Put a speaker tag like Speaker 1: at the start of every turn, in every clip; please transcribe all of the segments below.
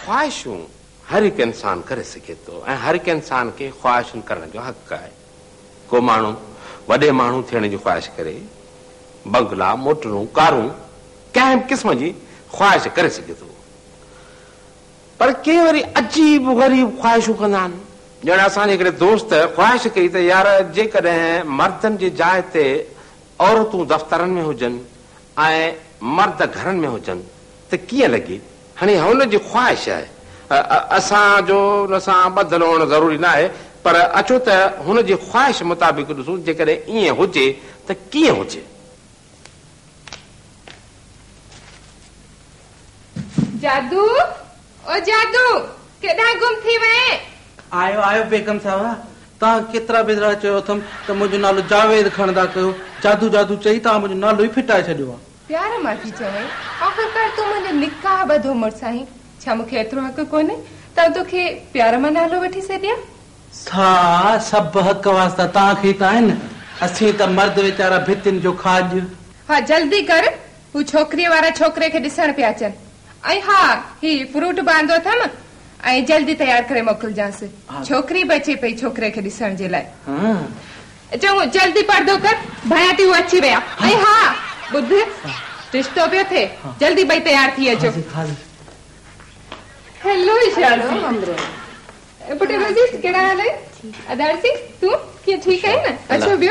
Speaker 1: ख्वाहिशूं हर एक इंसान करे सके तो, हर एक इंसान के ख्वाहिशुनि करण जो हक़ है। को माण्हू वॾे माण्हू थियण जी ख्वाहिश करे, बंगला, मोटरूं, कारूं, कंहिं बि क़िस्म जी ख्वाहिश करे सके थो। पर के वरी अजीब ग़रीब ख्वाहिशूं कंदा आहिनि। ॼण असांजे हिकिड़े दोस्त ख्वाहिश कई त यार जेकॾहिं मर्दनि जी जाइ ते औरतूं दफ़्तरनि में हुजनि ऐं मर्द घरनि में हुजनि त कीअं लॻे। हाणे हुन जी ख्वाहिश आहे, असांजो हुन सां ॿधल हुअणु ज़रूरी न आहे, पर अचो त हुन जी ख्वाहिश मुताबिक़ ॾिसूं जेकॾहिं ईअं हुजे त कीअं हुजे।
Speaker 2: जादू, ओ जादू, केॾां गुम थी वए?
Speaker 3: आयो आयो बेगम साहब, तव्हां केतिरा भेरा चयो अथमि त मुंहिंजो नालो जावेद खणंदा कयो। जादू जादू चई तव्हां मुंहिंजो नालो ई फिटाए छॾियो आहे।
Speaker 2: प्यार मां थी चवई, आख़िरकार तूं मुंहिंजो निकाह ॿधो मुड़ुस आहीं। छा मूंखे एतिरो हक़ कोन्हे त तोखे प्यार मां नालो वठी छॾियां?
Speaker 3: सा सभु हक़ वास्ता तव्हांखे त आहिनि। असीं त मर्द वीचारा भितियुनि जो खाज।
Speaker 2: हा जल्दी कर, हू छोकिरीअ वारा छोकिरे खे ॾिसण पिया अचनि। ऐं हा, ही फ्रूट बांधो अथमि ऐं जल्दी तयार करे मोकिलजांसि। छोकिरी बि अचे पई छोकिरे खे ॾिसण जे लाइ। चङो जल्दी पर्दो कर, भया थी हू अची विया। ऐं हा ॿुध, रिश्तो पियो थिए, जल्दी भई तयार थी अचो। हेलो शादी, पुट रोज़ी कहिड़ा हाल आहे? अदारसी तूं कीअं ठीकु आहे न? अचो बियो।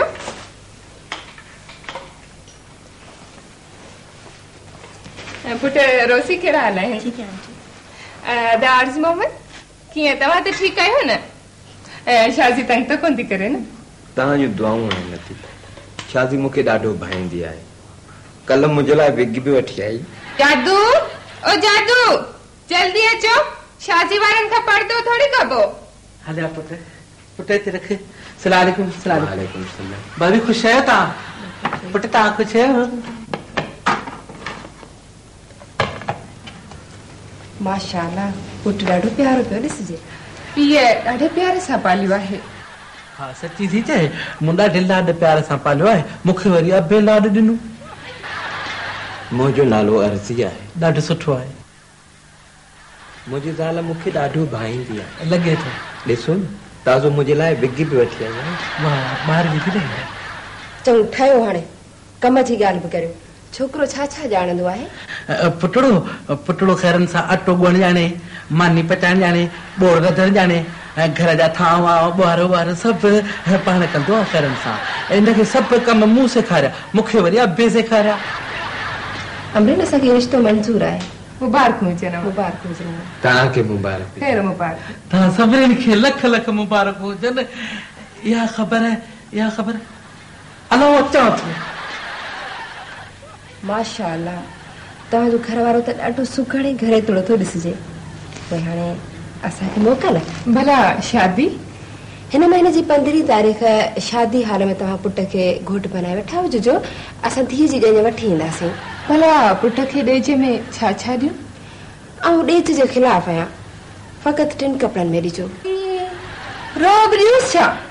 Speaker 2: पुट रोज़ी कहिड़ा हाल आहे?
Speaker 4: ठीक है आंटी।
Speaker 2: दार्ज़ मोहम्मद कीअं तव्हां त ठीकु आहियो न? शादी तंग त कोन थी करे न?
Speaker 5: तव्हांजूं दुआऊं आहिनि नथी। शादी मूंखे ॾाढो भाईंदी आहे। कल्ह मुंहिंजे लाइ विग बि वठी आई।
Speaker 2: जादू, ओ जादू, जल्दी अचो, शादी वारनि खां पर्दो थोड़ी कबो।
Speaker 3: हलिया पुट, पुट हिते रख। सलाम अलैकुम। सलाम
Speaker 5: वालेकुम सलाम।
Speaker 3: भाभी ख़ुश आहियो तव्हां? पुट तव्हां ख़ुश आहियो?
Speaker 2: माशाअल्लाह, पुट ॾाढो प्यारो पियो ॾिसजे। पीउ ॾाढे प्यारे सां पालियो आहे।
Speaker 3: हा सची थी चए, मूं ॾाढे लाड प्यार सां पालियो आहे। मूंखे वरी अबे लाड ॾिनो।
Speaker 5: मुंहिंजो नालो अर्ज़ी आहे।
Speaker 3: ॾाढो सुठो आहे।
Speaker 5: मुंहिंजी ज़ाल मूंखे ॾाढो भाईंदी आहे।
Speaker 3: लॻे थो।
Speaker 5: ॾिसो न, ताज़ो मुंहिंजे लाइ विग बि वठी आई आहे।
Speaker 3: वाह, ॿाहिरि विग ॾे।
Speaker 4: चङो ठहियो, हाणे कम जी ॻाल्हि बि करियो। छोकिरो छा छा ॼाणंदो आहे?
Speaker 3: पुटड़ो खैरनि सां अटो ॻोहण ॼाणे, मानी पचाइण ॼाणे, ॿोर गदर ॼाणे, ऐं घर जा थांव ॿुहारो ॿुहारो सभु पाण कंदो आहे खैरनि सां। इनखे सभु कम मूं सेखारिया, मूंखे वरी अबे सेखारिया।
Speaker 4: अमरीन असांखे रिश्तो मंज़ूर आहे।
Speaker 2: मुबारक हुजनि।
Speaker 4: मुबारक हुजनि।
Speaker 5: तव्हांखे मुबारक।
Speaker 2: ख़ैर मुबारक।
Speaker 3: तव्हां सभिनीनि खे लख लख मुबारक हुजनि। इहा ख़बर अलाह अचां थो।
Speaker 4: माशाअल्लाह, तव्हांजो घर वारो त ॾाढो सुघड़े घरे तोड़ो थो ॾिसजे। भई हाणे असांखे मोकल
Speaker 2: भला शादी
Speaker 4: हिन महीने जी 15 तारीख़ शादी हाल में तव्हां पुट खे घोट बनाए वेठा हुजो। असां धीअ जी ॾेज वठी ईंदासीं।
Speaker 2: भला पुट खे ॾेज में छा छा ॾियूं?
Speaker 4: ऐं ॾेज जे ख़िलाफ़ आहियां, फ़क़ति 3 कपिड़नि में ॾिजो।
Speaker 2: रोब ॾियूंसि छा?